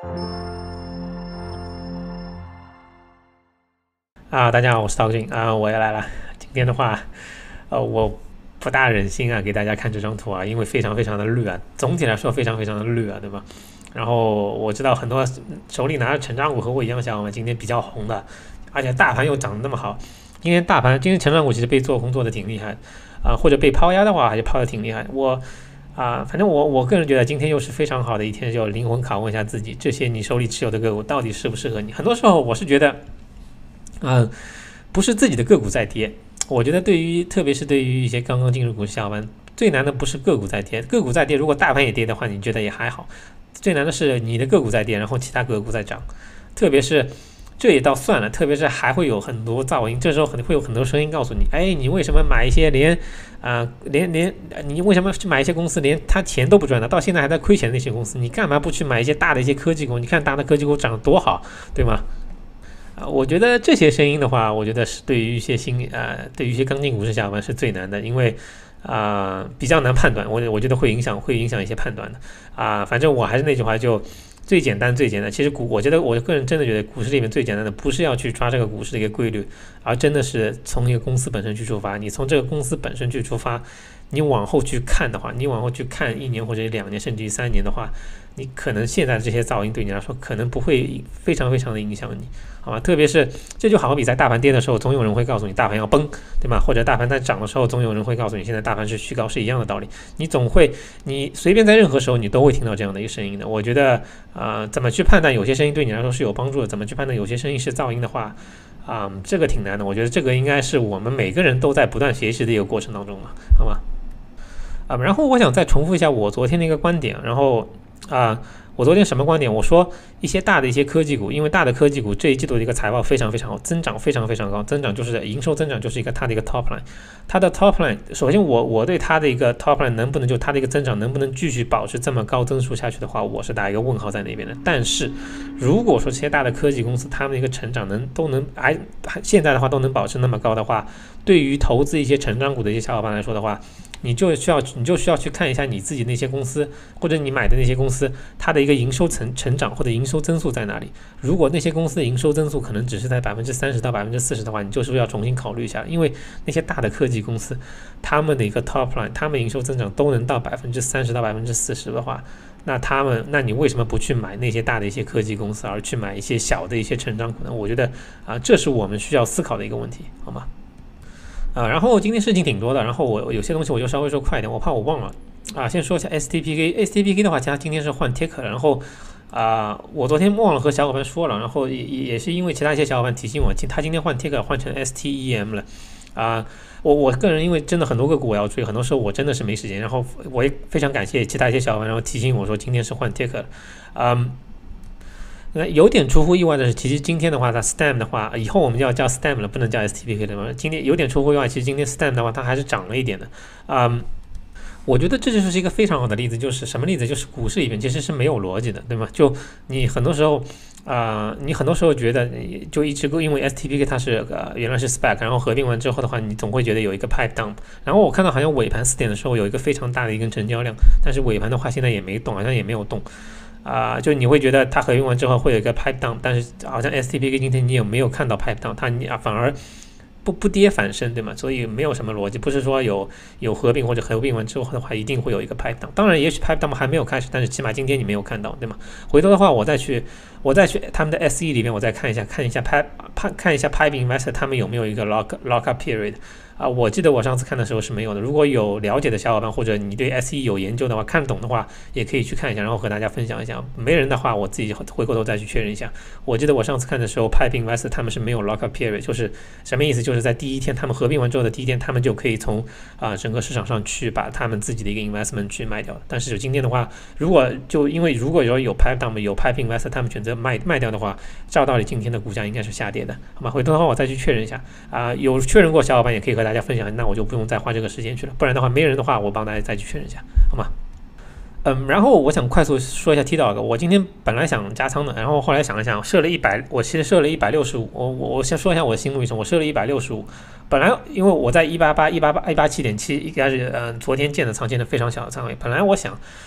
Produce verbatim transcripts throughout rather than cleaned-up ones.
啊，大家好，我是陶军啊，我又来了。今天的话，呃，我不大忍心啊，给大家看这张图啊，因为非常非常的绿啊，总体来说非常非常的绿啊，对吧？然后我知道很多手里拿着成长股和我一样小伙伴今天比较红的，而且大盘又涨得那么好。今天大盘，今天成长股其实被做空做的挺厉害啊，或者被抛压的话，还是抛的挺厉害。我啊，反正我我个人觉得今天又是非常好的一天，就灵魂拷问一下自己，这些你手里持有的个股到底适不适合你？很多时候我是觉得。嗯，不是自己的个股在跌，我觉得对于特别是对于一些刚刚进入股市小伙伴，最难的不是个股在跌，个股在跌，如果大盘也跌的话，你觉得也还好，最难的是你的个股在跌，然后其他个股在涨，特别是这也倒算了，特别是还会有很多噪音，这时候很会有很多声音告诉你，哎，你为什么买一些连啊、呃、连连你为什么去买一些公司连他钱都不赚的，到现在还在亏钱的那些公司，你干嘛不去买一些大的一些科技股？你看大的科技股涨得多好，对吗？啊，我觉得这些声音的话，我觉得是对于一些新呃，对于一些刚进股市小伙伴是最难的，因为啊、呃、比较难判断，我我觉得会影响会影响一些判断的啊、反正我还是那句话，就最简单最简单。其实股，我觉得我个人真的觉得股市里面最简单的，不是要去抓这个股市的一个规律，而真的是从一个公司本身去出发。你从这个公司本身去出发，你往后去看的话，你往后去看一年或者两年甚至于三年的话，你可能现在这些噪音对你来说可能不会非常非常的影响你。好吧，特别是这就好比在大盘跌的时候，总有人会告诉你大盘要崩，对吧？或者大盘在涨的时候，总有人会告诉你现在大盘是虚高，是一样的道理。你总会，你随便在任何时候你都会听到这样的一个声音的。我觉得，啊、呃，怎么去判断有些声音对你来说是有帮助的，怎么去判断有些声音是噪音的话，啊、呃，这个挺难的。我觉得这个应该是我们每个人都在不断学习的一个过程当中嘛，好吗？啊、呃，然后我想再重复一下我昨天的一个观点，然后啊。呃我昨天什么观点？我说一些大的一些科技股，因为大的科技股这一季度的一个财报非常非常好，增长非常非常高，增长就是营收增长就是一个它的一个 top line， 它的 top line， 首先我我对它的一个 top line 能不能就它的一个增长能不能继续保持这么高增速下去的话，我是打一个问号在那边的。但是如果说这些大的科技公司它们的一个成长能都能还现在的话都能保持那么高的话，对于投资一些成长股的一些小伙伴来说的话，你就需要你就需要去看一下你自己那些公司或者你买的那些公司它的一个营收成成长或者营收增速在哪里。如果那些公司的营收增速可能只是在百分之三十到百分之四十的话，你就是要重新考虑一下，因为那些大的科技公司他们的一个 top line， 他们营收增长都能到百分之三十到百分之四十的话，那他们那你为什么不去买那些大的一些科技公司，而去买一些小的一些成长股呢？我觉得啊，这是我们需要思考的一个问题，好吗？啊，然后今天事情挺多的，然后我有些东西我就稍微说快一点，我怕我忘了啊。先说一下 S T P K，S T P K 的话，它今天是换 ticker， 然后啊，我昨天忘了和小伙伴说了，然后也也是因为其他一些小伙伴提醒我，他今天换 ticker 换成 S T E M 了啊。我我个人因为真的很多个股我要追，很多时候我真的是没时间，然后我也非常感谢其他一些小伙伴，然后提醒我说今天是换 ticker， 嗯。那有点出乎意外的是，其实今天的话，它 S T E M 的话，以后我们就要叫 S T E M 了，不能叫 S T P K 了嘛。今天有点出乎意外，其实今天 S T E M 的话，它还是涨了一点的。嗯，我觉得这就是一个非常好的例子，就是什么例子？就是股市里面其实是没有逻辑的，对吗？就你很多时候，啊、呃，你很多时候觉得就一直因为 S T P K 它是呃原来是 S P A C， 然后合并完之后的话，你总会觉得有一个 pipe down。然后我看到好像尾盘四点的时候有一个非常大的一根成交量，但是尾盘的话现在也没动，好像也没有动。啊、呃，就你会觉得它合并完之后会有一个 pipe down， 但是好像 S T P K 今天你有没有看到 pipe down？ 它你啊反而不不跌反升，对吗？所以没有什么逻辑，不是说有有合并或者合并完之后的话一定会有一个 pipe down。当然，也许 pipe down 还没有开始，但是起码今天你没有看到，对吗？回头的话，我再去我再去他们的 S E 里面我再看一下，看一下 pipe 看一下 pipe investor 他们有没有一个 lock lock up period。啊，我记得我上次看的时候是没有的。如果有了解的小伙伴，或者你对 S E 有研究的话，看懂的话，也可以去看一下，然后和大家分享一下。没人的话，我自己回过头再去确认一下。我记得我上次看的时候 ，Pipe Invest 他们是没有 lock up period， 就是什么意思？就是在第一天他们合并完之后的第一天，他们就可以从啊、呃、整个市场上去把他们自己的一个 investment 去卖掉。但是今天的话，如果就因为如果有有 Pipe down 有 Pipe Invest 他们选择卖卖掉的话，照道理今天的股价应该是下跌的，好吗？回头的话我再去确认一下啊、呃，有确认过小伙伴也可以和大家分享，那我就不用再花这个时间去了。不然的话，没人的话，我帮大家再去确认一下，好吗？嗯，然后我想快速说一下 T dog， 我今天本来想加仓的，然后后来想了想，设了一百，我其实设了一百六十五，我我我先说一下我的心路历程，我设了一百六十五，本来因为我在一百八十八、一百八十八、一百八十七点七，应该是嗯、呃、昨天建的仓，建的非常小的仓位，本来我想。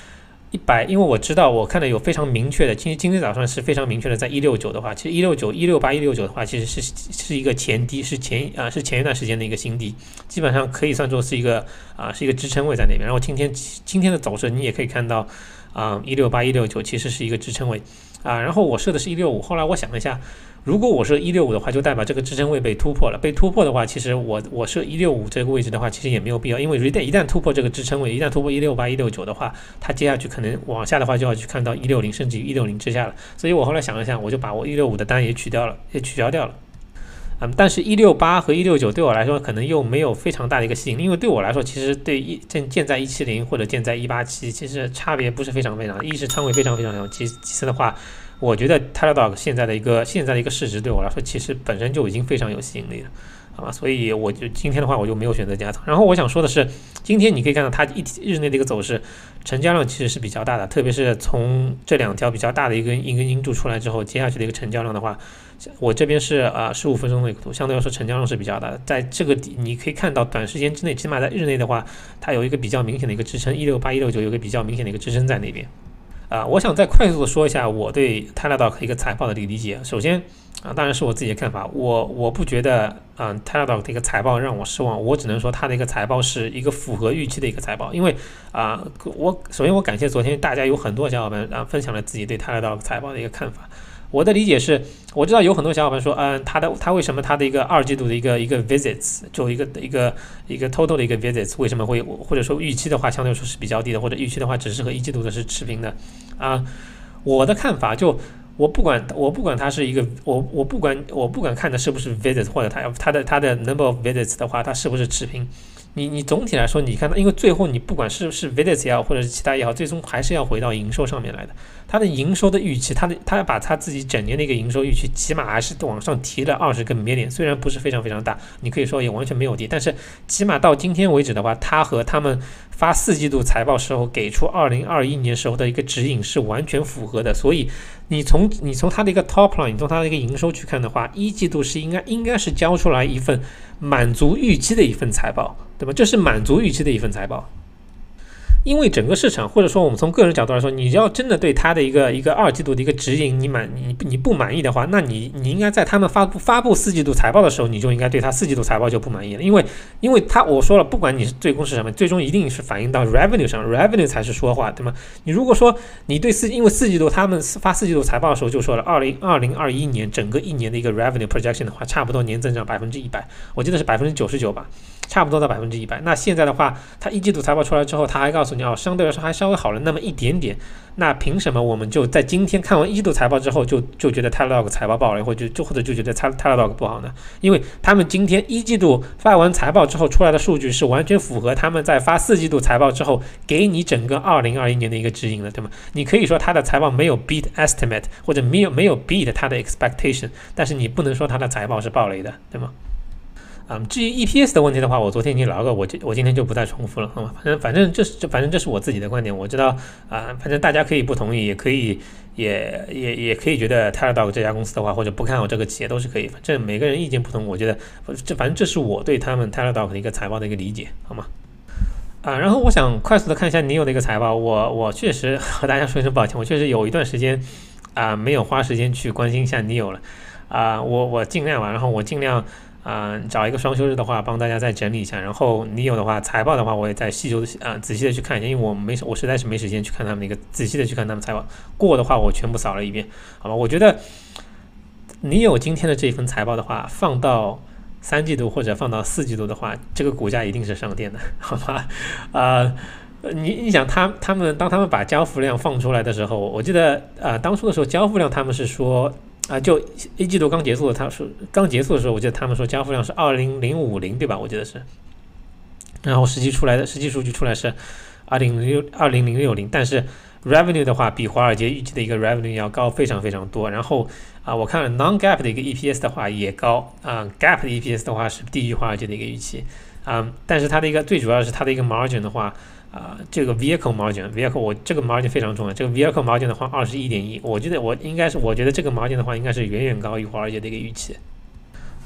一百，因为我知道我看的有非常明确的，今今天早上是非常明确的，在一六九的话，其实一六九、一六八、一六九的话，其实是是一个前低，是前啊、呃、是前一段时间的一个新低，基本上可以算作是一个啊、呃、是一个支撑位在那边。然后今天今天的走势你也可以看到啊一六八、一六九其实是一个支撑位啊、呃，然后我设的是一六五，后来我想了一下。如果我设一六五的话，就代表这个支撑位被突破了。被突破的话，其实我我设一六五这个位置的话，其实也没有必要，因为一旦一旦突破这个支撑位，一旦突破一六八、一六九的话，它接下去可能往下的话就要去看到一六零，甚至于一六零之下了。所以我后来想了想，我就把我一六五的单也取掉了，也取消掉了。嗯，但是一六八和一六九对我来说可能又没有非常大的一个吸引力，因为对我来说，其实对一建建在一七零或者建在一八七，其实差别不是非常非常，一是仓位非常非常小，其其次的话。我觉得 Teladoc 现在的一个现在的一个市值对我来说，其实本身就已经非常有吸引力了，好吧？所以我就今天的话，我就没有选择加仓。然后我想说的是，今天你可以看到它一日内的一个走势，成交量其实是比较大的，特别是从这两条比较大的一个一根阴柱出来之后，接下去的一个成交量的话，我这边是啊十五分钟的一个图，相对来说成交量是比较大的。在这个底你可以看到，短时间之内，起码在日内的话，它有一个比较明显的一个支撑，一六八、一六九有一个比较明显的一个支撑在那边。啊、呃，我想再快速的说一下我对 Teladoc 一个财报的这个理解。首先啊，当然是我自己的看法，我我不觉得啊、呃、Teladoc 的一个财报让我失望，我只能说它的一个财报是一个符合预期的一个财报。因为啊、呃，我首先我感谢昨天大家有很多小伙伴啊分享了自己对 Teladoc 财报的一个看法。我的理解是，我知道有很多小伙伴说，嗯，他的他为什么他的一个二季度的一个一个 visits 就一个一个一个 total 的一个 visits 为什么会或者说预期的话相对来说是比较低的，或者预期的话只是和一季度的是持平的啊？我的看法就我不管我不管它是一个我我不管我不管看的是不是 visits 或者它它的它的 number of visits 的话，它是不是持平？你你总体来说，你看到，因为最后你不管是是 visits 也好，或者是其他也好，最终还是要回到营收上面来的。它的营收的预期，它的它把它自己整年的一个营收预期，起码还是往上提了二十个 million， 虽然不是非常非常大，你可以说也完全没有跌，但是起码到今天为止的话，它和他们发四季度财报时候给出二零二一年时候的一个指引是完全符合的。所以你从你从它的一个 top line， 你从它的一个营收去看的话，一季度是应该应该是交出来一份满足预期的一份财报，对吧？这是满足预期的一份财报。因为整个市场，或者说我们从个人角度来说，你要真的对它的一个一个二季度的一个指引你满你你不满意的话，那你你应该在他们发布发布四季度财报的时候，你就应该对它四季度财报就不满意了，因为因为它我说了，不管你是最终是什么，最终一定是反映到 revenue 上 ，revenue 才是说话，对吗？你如果说你对四，因为四季度他们发四季度财报的时候就说了，二零二零二一年整个一年的一个 revenue projection 的话，差不多年增长百分之一百，我记得是百分之九十九吧。差不多到百分之一百。那现在的话，它一季度财报出来之后，它还告诉你哦，相对来说还稍微好了那么一点点。那凭什么我们就在今天看完一季度财报之后就，就就觉得 Teladoc 财报爆了，或者就或者就觉得 Teladoc 不好呢？因为他们今天一季度发完财报之后出来的数据是完全符合他们在发四季度财报之后给你整个二零二一年的一个指引的，对吗？你可以说它的财报没有 beat estimate， 或者没有没有 beat 它的 expectation， 但是你不能说它的财报是爆雷的，对吗？嗯，至于 E P S 的问题的话，我昨天已经聊过，我我今天就不再重复了，好吗？反正反正这是反正这是我自己的观点，我知道啊、呃，反正大家可以不同意，也可以也也也可以觉得 Teladoc 这家公司的话，或者不看好这个企业都是可以，反正每个人意见不同，我觉得这反正这是我对他们 Teladoc 的一个财报的一个理解，好吗？啊，然后我想快速的看一下 N I O 的一个财报，我我确实和大家说一声抱歉，我确实有一段时间啊、呃、没有花时间去关心一下 N I O 了，啊、呃，我我尽量吧，然后我尽量。啊、呃，找一个双休日的话，帮大家再整理一下。然后你有的话，财报的话，我也再细究的啊、呃，仔细的去看一下，因为我没我实在是没时间去看他们那个仔细的去看他们财报。过的话，我全部扫了一遍，好吧？我觉得你有今天的这一份财报的话，放到三季度或者放到四季度的话，这个股价一定是上电的，好吧？啊、呃，你你想他他们当他们把交付量放出来的时候，我记得啊、呃，当初的时候交付量他们是说。啊，就一季度刚结束的，他说刚结束的时候，我记得他们说交付量是二零零五零，对吧？我记得是，然后实际出来的实际数据出来是二零六二零零六零，但是 revenue 的话比华尔街预计的一个 revenue 要高非常非常多。然后啊，我看了 non-GAAP 的一个 E P S 的话也高啊 ，GAAP 的 E P S 的话是低于华尔街的一个预期啊，但是它的一个最主要是它的一个 margin 的话。啊、呃，这个 vehicle margin，vehicle 我这个 margin 非常重要。这个 vehicle margin 的话，二十一点一，我觉得我应该是，我觉得这个 margin 的话，应该是远远高于华尔街的一个预期。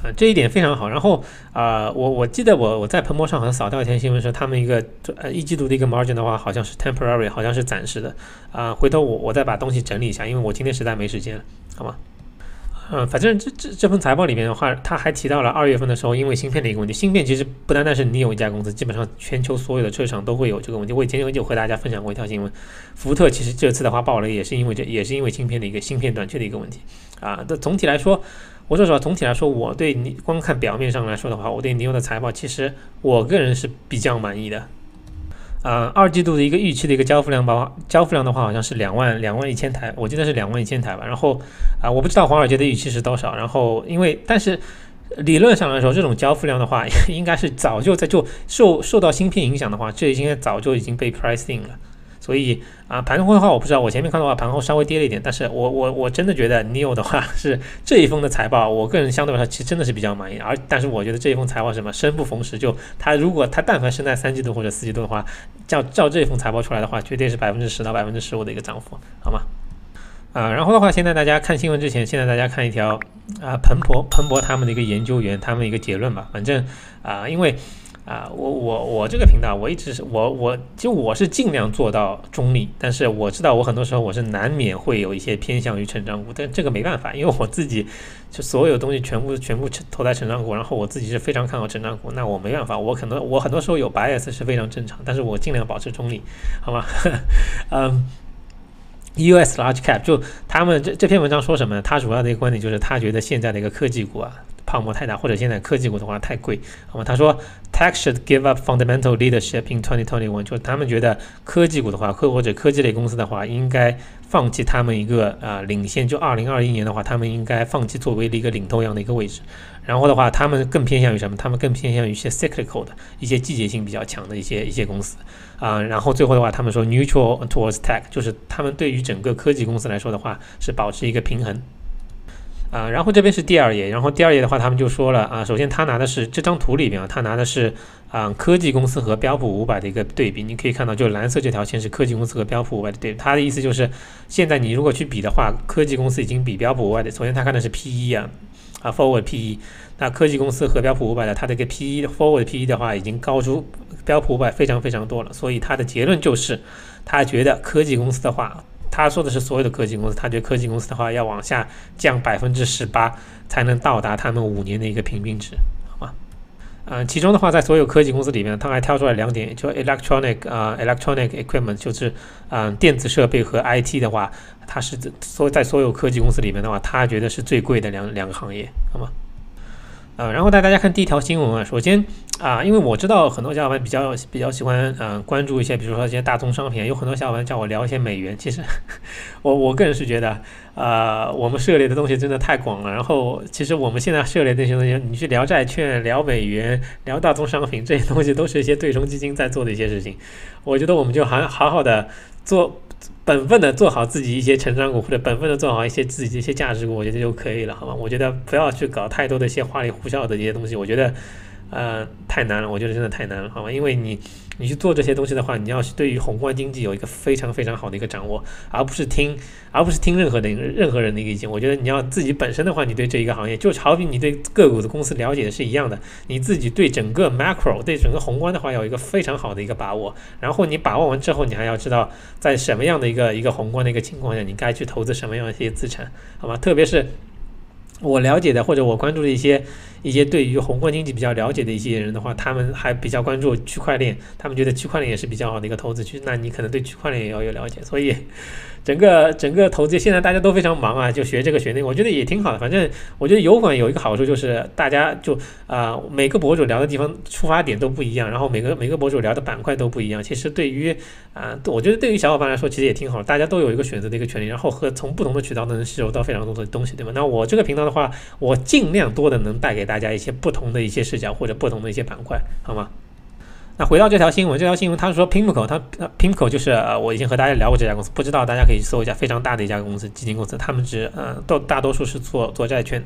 呃，这一点非常好。然后啊、呃，我我记得我我在彭博上好像扫到一条新闻说，他们一个呃一季度的一个 margin 的话，好像是 temporary， 好像是暂时的啊、呃。回头我我再把东西整理一下，因为我今天实在没时间了，好吗？嗯，反正这这这份财报里面的话，他还提到了二月份的时候，因为芯片的一个问题。芯片其实不单单是你有一家公司，基本上全球所有的车厂都会有这个问题。我以前有和大家分享过一条新闻，福特其实这次的话爆雷也是因为这也是因为芯片的一个芯片短缺的一个问题啊。这总体来说，我说实话，总体来说，我对你光看表面上来说的话，我对尼欧的财报其实我个人是比较满意的。呃，二季度的一个预期的一个交付量吧，交付量的话好像是两万两万一千台，我记得是两万一千台吧。然后啊、呃，我不知道华尔街的预期是多少。然后因为但是理论上来说，这种交付量的话，应该是早就在就受受到芯片影响的话，这应该早就已经被 priced in 了。所以啊，盘后的话我不知道，我前面看的话盘后稍微跌了一点，但是我我我真的觉得 N I O 的话是这一封的财报，我个人相对来说其实真的是比较满意。而但是我觉得这一封财报什么生不逢时，就它如果它但凡生在三季度或者四季度的话，照照这一封财报出来的话，绝对是百分之十到百分之十五的一个涨幅，好吗？啊，然后的话，现在大家看新闻之前，现在大家看一条啊彭博彭博他们的一个研究员他们一个结论吧。反正啊，因为啊，我我我这个频道我一直是我我其实我是尽量做到中立，但是我知道我很多时候我是难免会有一些偏向于成长股，但这个没办法，因为我自己就所有东西全部全部投在成长股，然后我自己是非常看好成长股，那我没办法，我可能我很多时候有 bias 是非常正常，但是我尽量保持中立，好吗？嗯。U S large cap 就他们这这篇文章说什么呢？他主要的一个观点就是他觉得现在的一个科技股啊泡沫太大，或者现在科技股的话太贵，好吗？他说 Tech should give up fundamental leadership in twenty twenty-one， 就是他们觉得科技股的话，科或者科技类公司的话，应该放弃他们一个啊、呃、领先，就二零二一年的话，他们应该放弃作为一个领头羊的一个位置。然后的话，他们更偏向于什么？他们更偏向于一些 cyclical 的一些季节性比较强的一些一些公司啊、呃。然后最后的话，他们说 neutral towards tech， 就是他们对于整个科技公司来说的话，是保持一个平衡。啊、呃，然后这边是第二页，然后第二页的话，他们就说了啊、呃，首先他拿的是这张图里边啊，他拿的是啊、呃、科技公司和标普五百的一个对比，你可以看到，就蓝色这条线是科技公司和标普五百的对比。他的意思就是，现在你如果去比的话，科技公司已经比标普五百的，首先他看的是 P E 啊。啊 ，forward P E， 那科技公司和标普五百的，它的一个 P E forward P E 的话，已经高出标普五百非常非常多了。所以他的结论就是，他觉得科技公司的话，他说的是所有的科技公司，他觉得科技公司的话要往下降百分之十八，才能到达他们五年的一个平均值，好吗？呃，其中的话，在所有科技公司里面，他还挑出来两点，就 electronic 啊、呃、，electronic equipment， 就是嗯、呃、电子设备和 I T 的话。它是所在所有科技公司里面的话，他觉得是最贵的两两个行业，好吗？呃，然后带大家看第一条新闻啊。首先啊、呃，因为我知道很多小伙伴比较比较喜欢呃关注一些，比如说一些大宗商品，有很多小伙伴叫我聊一些美元。其实我我个人是觉得，呃，我们涉猎的东西真的太广了。然后其实我们现在涉猎的这些东西，你去聊债券、聊美元、聊大宗商品，这些东西都是一些对冲基金在做的一些事情。我觉得我们就好好好的做。本分的做好自己一些成长股，或者本分的做好一些自己的一些价值股，我觉得就可以了，好吗？我觉得不要去搞太多的一些花里胡哨的这些东西，我觉得呃太难了，我觉得真的太难了，好吗？因为你你去做这些东西的话，你要对于宏观经济有一个非常非常好的一个掌握，而不是听而不是听任何的任何人的一个意见。我觉得你要自己本身的话，你对这一个行业，就好比你对个股的公司了解的是一样的，你自己对整个 macro 对整个宏观的话，有一个非常好的一个把握。然后你把握完之后，你还要知道在什么样的一个一个宏观的一个情况下，你该去投资什么样的一些资产，好吗？特别是我了解的或者我关注的一些一些对于宏观经济比较了解的一些人的话，他们还比较关注区块链，他们觉得区块链也是比较好的一个投资区，那你可能对区块链也要有了解。所以整个整个投资现在大家都非常忙啊，就学这个学那个，我觉得也挺好的。反正我觉得油管有一个好处就是大家就啊、呃、每个博主聊的地方出发点都不一样，然后每个每个博主聊的板块都不一样。其实对于啊、呃，我觉得对于小伙伴来说其实也挺好，大家都有一个选择的一个权利，然后和从不同的渠道能吸收到非常多的东西，对吧？那我这个频道的话，我尽量多的能带给大家一些不同的一些视角或者不同的一些板块，好吗？那回到这条新闻，这条新闻他说 Pimco， 他 Pimco 就是呃我已经和大家聊过这家公司，不知道大家可以搜一下，非常大的一家公司，基金公司，他们只呃都大多数是做做债券。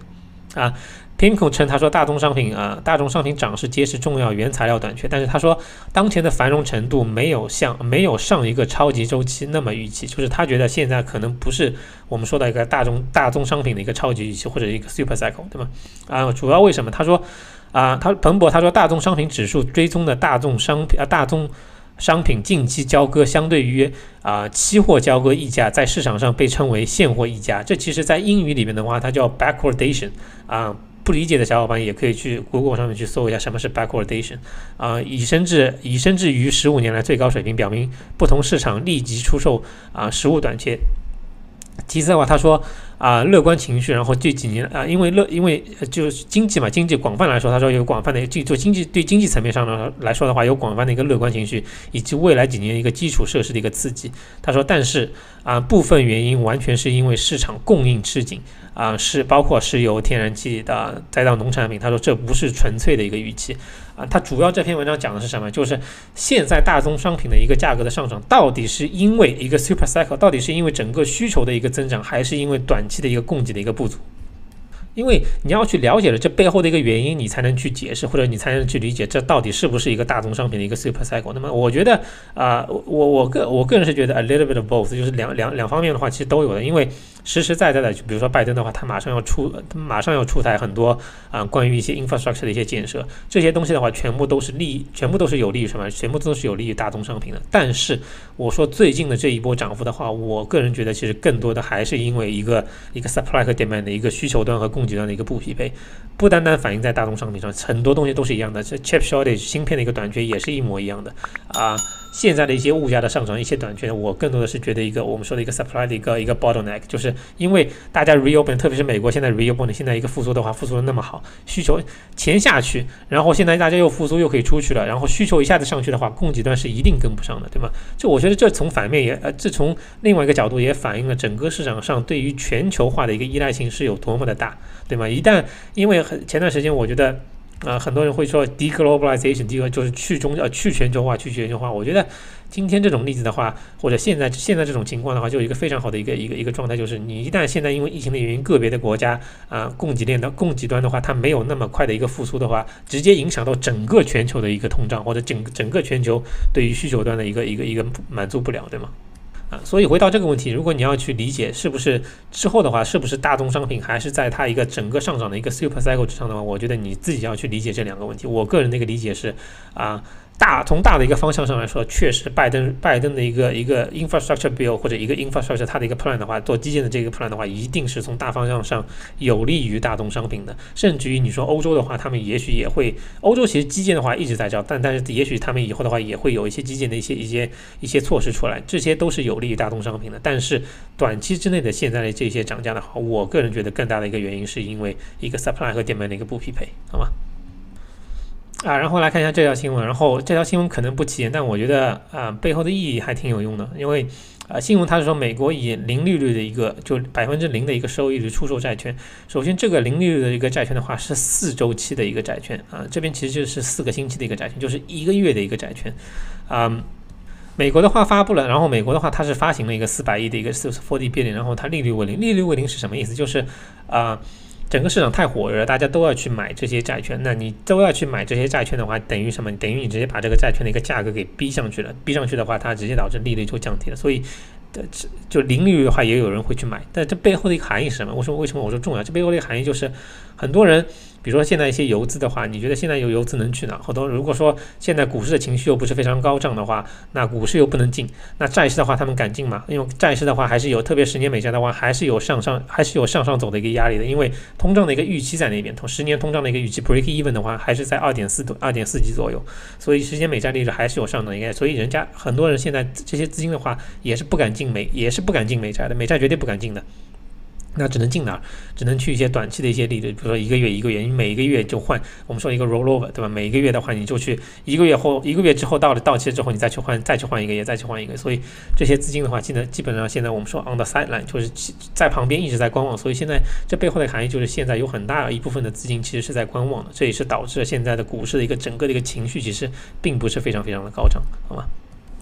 啊。Pimco 称，他说大宗商品啊、呃，大宗商品涨势揭示重要原材料短缺，但是他说当前的繁荣程度没有像没有上一个超级周期那么预期，就是他觉得现在可能不是我们说的一个大宗大宗商品的一个超级预期或者一个 super cycle， 对吗？啊、呃，主要为什么？他说啊、呃，他彭博他说大宗商品指数追踪的大宗商品啊、呃、大宗商品近期交割相对于啊、呃、期货交割溢价在市场上被称为现货溢价，这其实在英语里面的话，它叫 backwardation 啊、呃。不理解的小伙伴也可以去 Google 上面去搜一下什么是 backwardation 啊、呃，已升至已升至于十五年来最高水平，表明不同市场立即出售啊、呃、实物短缺。其次的话，他说啊、呃，乐观情绪，然后这几年啊、呃，因为乐，因为就是经济嘛，经济广泛来说，他说有广泛的，就经济对经济层面上呢来说的话，有广泛的一个乐观情绪，以及未来几年一个基础设施的一个刺激。他说，但是啊、呃，部分原因完全是因为市场供应吃紧啊、呃，是包括石油、天然气的，再到农产品。他说这不是纯粹的一个预期。啊，它主要这篇文章讲的是什么？就是现在大宗商品的一个价格的上涨，到底是因为一个 super cycle， 到底是因为整个需求的一个增长，还是因为短期的一个供给的一个不足？因为你要去了解了这背后的一个原因，你才能去解释，或者你才能去理解这到底是不是一个大宗商品的一个 super cycle。那么我觉得啊、呃，我我个我个人是觉得 a little bit of both， 就是两两两方面的话其实都有的。因为实实在在的，就比如说拜登的话，他马上要出马上要出台很多啊、呃、关于一些 infrastructure 的一些建设，这些东西的话全部都是利全部都是有利于什么？全部都是有利于大宗商品的。但是我说最近的这一波涨幅的话，我个人觉得其实更多的还是因为一个一个 supply 和 demand 的一个需求端和供给端的一个不匹配，不单单反映在大宗商品上，很多东西都是一样的。这 chip shortage 芯片的一个短缺也是一模一样的啊。现在的一些物价的上涨，一些短缺，我更多的是觉得一个我们说的一个 supply 的一个一个 bottleneck， 就是因为大家 reopen， 特别是美国现在 reopen， 现在一个复苏的话，复苏的那么好，需求钱下去，然后现在大家又复苏又可以出去了，然后需求一下子上去的话，供给端是一定跟不上的，对吗？就我觉得这从反面也呃，这从另外一个角度也反映了整个市场上对于全球化的一个依赖性是有多么的大，对吗？一旦因为前段时间我觉得。啊、呃，很多人会说 deglobalization， 第一个就是去中呃去全球化，去全球化。我觉得今天这种例子的话，或者现在现在这种情况的话，就有一个非常好的一个一个一个状态，就是你一旦现在因为疫情的原因，个别的国家啊、呃、供给链的供给端的话，它没有那么快的一个复苏的话，直接影响到整个全球的一个通胀，或者整整个全球对于需求端的一个一个一个满足不了，对吗？啊，所以回到这个问题，如果你要去理解是不是之后的话，是不是大宗商品还是在它一个整个上涨的一个 super cycle 之上的话，我觉得你自己要去理解这两个问题。我个人的一个理解是，啊，大从大的一个方向上来说，确实拜登拜登的一个一个 infrastructure bill 或者一个 infrastructure 它的一个 plan 的话，做基建的这个 plan 的话，一定是从大方向上有利于大宗商品的。甚至于你说欧洲的话，他们也许也会，欧洲其实基建的话一直在造，但但是也许他们以后的话也会有一些基建的一些一些一些措施出来，这些都是有利于大宗商品的。但是短期之内的现在的这些涨价的话，我个人觉得更大的一个原因是因为一个 supply 和 demand 的一个不匹配，好吗？啊，然后来看一下这条新闻，然后这条新闻可能不起眼，但我觉得啊背后的意义还挺有用的，因为啊新闻它是说美国以零利率的一个就百分之零的一个收益率出售债券。首先这个零利率的一个债券的话是四周期的一个债券啊，这边其实就是四个星期的一个债券，就是一个月的一个债券啊。美国的话发布了，然后美国的话它是发行了一个四百亿的一个四十 forty billion， 然后它利率为零，利率为零是什么意思？就是啊。呃整个市场太火热了，大家都要去买这些债券。那你都要去买这些债券的话，等于什么？等于你直接把这个债券的一个价格给逼上去了。逼上去的话，它直接导致利率就降低了。所以，就零利率的话，也有人会去买。但这背后的一个含义是什么？为什么为什么我说重要？这背后的一个含义就是，很多人，比如说现在一些游资的话，你觉得现在有游资能去哪？好多如果说现在股市的情绪又不是非常高涨的话，那股市又不能进，那债市的话他们敢进吗？因为债市的话还是有，特别十年美债的话还是有上上还是有上上走的一个压力的，因为通胀的一个预期在那边，同十年通胀的一个预期 break even 的话还是在二点四二点四几左右，所以十年美债利率还是有上涨应该，所以人家很多人现在这些资金的话也是不敢进美，也是不敢进美债的，美债绝对不敢进的。那只能进哪儿？只能去一些短期的一些利率，比如说一个月一个月，你每一个月就换，我们说一个 rollover， 对吧？每一个月的话，你就去一个月后，一个月之后到了到期之后，你再去换，再去换一个月，再去换一个。所以这些资金的话，现在基本上现在我们说 on the sideline， 就是在旁边一直在观望。所以现在这背后的含义就是，现在有很大一部分的资金其实是在观望的，这也是导致现在的股市的一个整个的一个情绪其实并不是非常非常的高涨，好吗？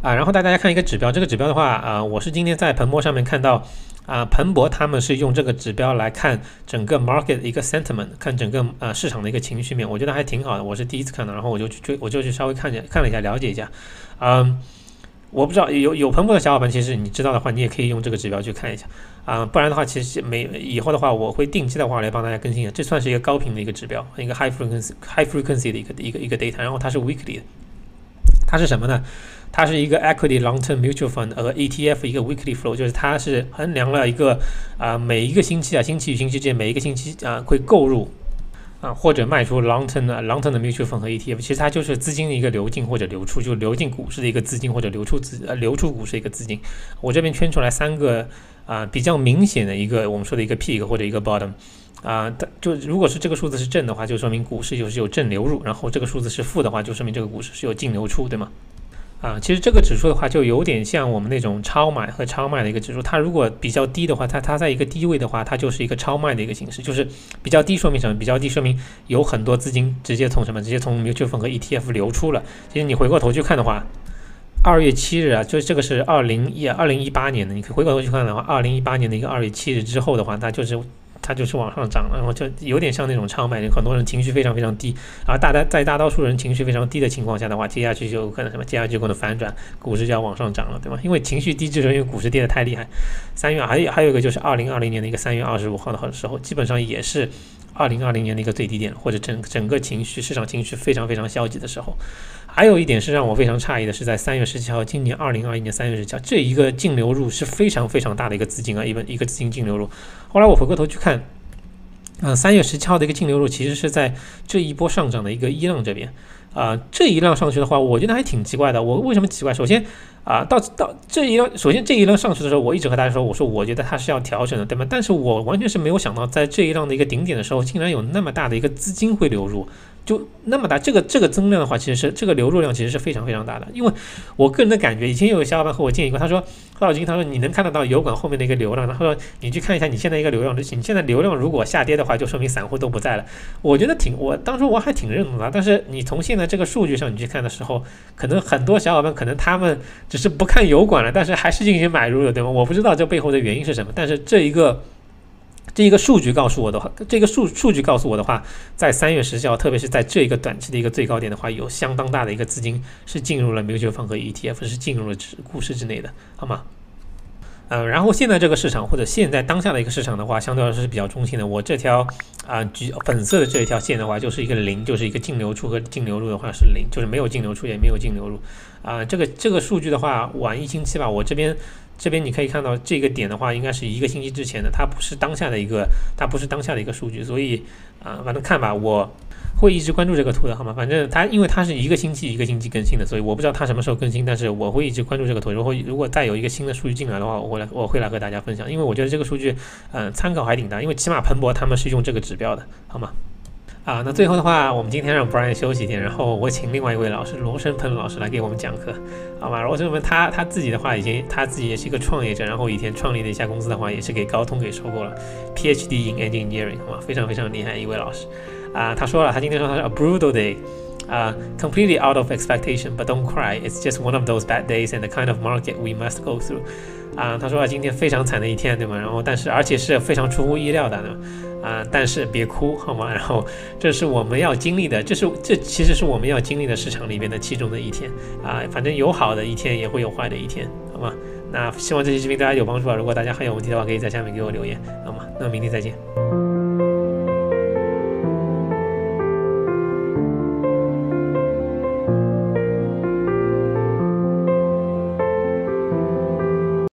啊，然后带大家看一个指标，这个指标的话，啊，我是今天在彭博上面看到，啊，彭博他们是用这个指标来看整个 market 的一个 sentiment， 看整个呃市场的一个情绪面，我觉得还挺好的，我是第一次看到，然后我就去追，我就去稍微看一下看了一下，了解一下，嗯，我不知道有有彭博的小伙伴，其实你知道的话，你也可以用这个指标去看一下，啊，不然的话，其实每以后的话，我会定期的话来帮大家更新的，这算是一个高频的一个指标，一个 high frequency high frequency 的一个一个一个 data， 然后它是 weekly 的，它是什么呢？它是一个 equity long-term mutual fund 和 E T F 一个 weekly flow， 就是它是衡量了一个啊、呃、每一个星期啊星期与星期之间每一个星期啊、呃、会购入啊或者卖出 long-term 的 long-term 的 mutual fund 和 E T F， 其实它就是资金的一个流进或者流出，就流进股市的一个资金或者流出资呃流出股市的一个资金。我这边圈出来三个啊、呃、比较明显的一个我们说的一个 peak 或者一个 bottom。啊、呃，就如果是这个数字是正的话，就说明股市就是有正流入；然后这个数字是负的话，就说明这个股市是有净流出，对吗？啊，其实这个指数的话，就有点像我们那种超买和超卖的一个指数。它如果比较低的话，它它在一个低位的话，它就是一个超卖的一个形式。就是比较低说明什么？比较低说明有很多资金直接从什么？直接从 mutual fund 和 E T F 流出了。其实你回过头去看的话，二月七日啊，就这个是二零一二零一八年的，你可以回过头去看的话，二零一八年的一个二月七日之后的话，它就是。它就是往上涨了，然后就有点像那种超卖，很多人情绪非常非常低，而大在大多数人情绪非常低的情况下的话，接下去就有可能什么？接下去就可能反转，股市就要往上涨了，对吗？因为情绪低，就是因为股市跌得太厉害。三月还有还有一个就是二零二零年的一个三月二十五号的时候，基本上也是二零二零年的一个最低点，或者整整个情绪市场情绪非常非常消极的时候。还有一点是让我非常诧异的是，在三月十七号，今年二零二一年三月十七号，这一个净流入是非常非常大的一个资金啊，一个一个资金净流入。后来我回过头去看。嗯、呃，三月十七号的一个净流入其实是在这一波上涨的一个一浪这边，啊、呃，这一浪上去的话，我觉得还挺奇怪的。我为什么奇怪？首先啊、呃，到到这一浪，首先这一浪上去的时候，我一直和大家说，我说我觉得它是要调整的，对吗？但是我完全是没有想到，在这一浪的一个顶点的时候，竟然有那么大的一个资金会流入。就那么大，这个这个增量的话，其实是这个流入量其实是非常非常大的。因为我个人的感觉，以前有小伙伴和我建议过，他说何小金，他说你能看得到油管后面的一个流量，他说你去看一下你现在一个流量，你现在流量如果下跌的话，就说明散户都不在了。我觉得挺，我当初我还挺认同的。但是你从现在这个数据上你去看的时候，可能很多小伙伴可能他们只是不看油管了，但是还是进行买入了，对吗？我不知道这背后的原因是什么，但是这一个。这一个数据告诉我的话，这个数数据告诉我的话，在三月十七号，特别是在这一个短期的一个最高点的话，有相当大的一个资金是进入了 mutual fund 和 E T F， 是进入了股市之内的，好吗？呃，然后现在这个市场或者现在当下的一个市场的话，相对来说是比较中性的。我这条啊、呃、橘粉色的这一条线的话，就是一个零，就是一个净流出和净流入的话是零，就是没有净流出也没有净流入啊、呃。这个这个数据的话，晚一星期吧，我这边。这边你可以看到这个点的话，应该是一个星期之前的，它不是当下的一个，它不是当下的一个数据，所以啊、呃，反正看吧，我会一直关注这个图的，好吗？反正它因为它是一个星期一个星期更新的，所以我不知道它什么时候更新，但是我会一直关注这个图。如果如果再有一个新的数据进来的话，我会来我会来和大家分享，因为我觉得这个数据嗯、呃、参考还挺大，因为起码彭博他们是用这个指标的，好吗？啊，那最后的话，我们今天让 Brian 休息一天，然后我请另外一位老师罗生鹏老师来给我们讲课，好吧？罗生鹏他他自己的话，以前他自己也是一个创业者，然后以前创立的一家公司的话，也是给高通给收购了 ，P H D in Engineering， 好吗？非常非常厉害一位老师啊，他说了，他今天说他是 a brutal day。Uh, completely out of expectation, but don't cry. It's just one of those bad days and the kind of market we must go through. 啊，他说啊，今天非常惨的一天，对吗？然后，但是而且是非常出乎意料的呢。啊，但是别哭，好吗？然后，这是我们要经历的，这是这其实是我们要经历的市场里面的其中的一天啊。反正有好的一天，也会有坏的一天，好吗？那希望这期视频大家有帮助啊。如果大家还有问题的话，可以在下面给我留言，好吗？那明天再见。